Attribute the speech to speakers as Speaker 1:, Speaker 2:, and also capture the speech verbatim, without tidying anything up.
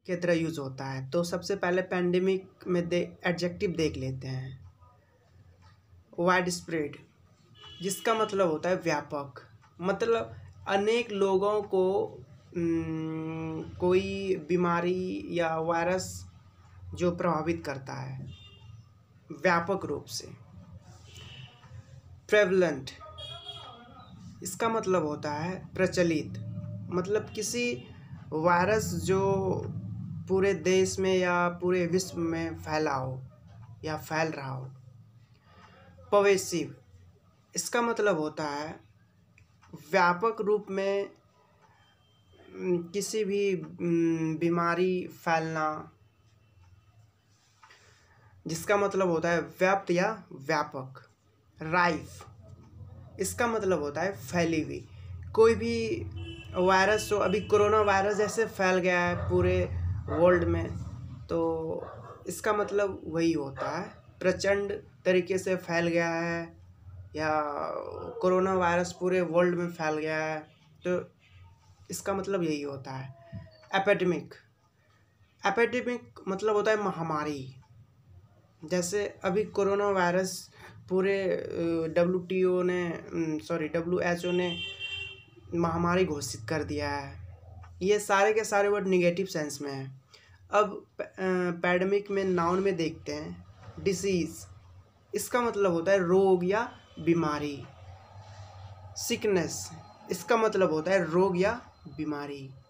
Speaker 1: की तरह यूज होता है। तो सबसे पहले पैंडेमिक में दे एडजेक्टिव देख लेते हैं। वाइड स्प्रेड, जिसका मतलब होता है व्यापक, मतलब अनेक लोगों को न, कोई बीमारी या वायरस जो प्रभावित करता है व्यापक रूप से। प्रेवलेंट, इसका मतलब होता है प्रचलित, मतलब किसी वायरस जो पूरे देश में या पूरे विश्व में फैला हो या फैल रहा हो। पर्वेसिव, इसका मतलब होता है व्यापक रूप में किसी भी बीमारी फैलना, जिसका मतलब होता है व्याप्त या व्यापक। राइफ, इसका मतलब होता है फैली हुई, कोई भी वायरस जो अभी कोरोना वायरस जैसे फैल गया है पूरे वर्ल्ड में, तो इसका मतलब वही होता है प्रचंड तरीके से फैल गया है या कोरोना वायरस पूरे वर्ल्ड में फैल गया है, तो इसका मतलब यही होता है। एपिडेमिक, एपिडेमिक मतलब होता है महामारी, जैसे अभी कोरोना वायरस पूरे डब्ल्यू टी ओ ने सॉरी डब्ल्यू एच ओ ने महामारी घोषित कर दिया है। ये सारे के सारे वर्ड निगेटिव सेंस में हैं। अब पैंडेमिक में नाउन में देखते हैं। डिसीज़, इसका मतलब होता है रोग या बीमारी। सिकनेस, इसका मतलब होता है रोग या बीमारी।